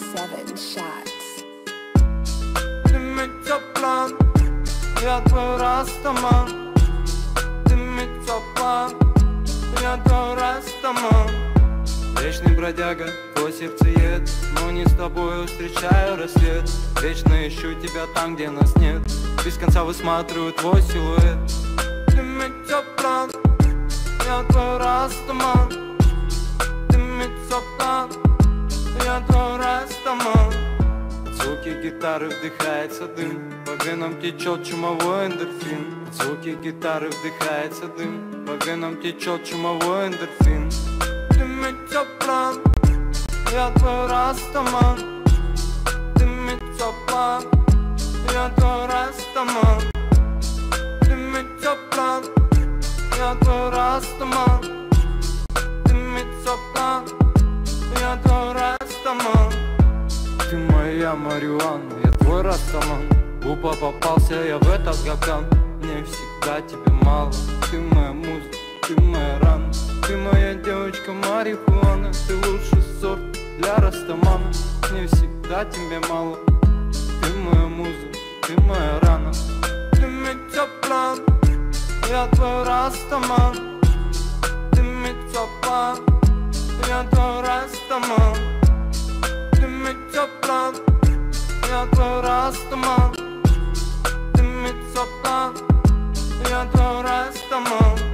7 shots. Ты метеоплан, я твой растаман. Ты метеоплан, я твой растаман. Вечный бродяга, твой сердцеед, но не с тобою встречаю рассвет. Вечно ищу тебя там, где нас нет, без конца высматриваю твой силуэт. Ты метеоплан, я твой растаман. Ты метеоплан, я твой растаман. От звуки гитары вдыхается дым, по венам течет чумовой эндорфин. От звуки гитары вдыхается дым, по венам течет чумовой эндорфин. Ты метеоплан, я твой растаман. Ты метеоплан, я твой растаман. Ты метеоплан, я твой растаман. Ты метеоплан, я твой растаман. Ты моя марихуана, я твой растаман. Глупо попался я в этот капкан. Мне всегда тебе мало. Ты моя музыка, ты моя рана. Ты моя девочка марихуана. Ты лучший сорт для растамана. Мне всегда тебе мало. Ты моя музыка, ты моя рана. Ты метеоплан, я твой растаман. Ты метеоплан, я твой растаман. Ты метеоплан, я твой растаман. Ты метеоплан, я твой растаман.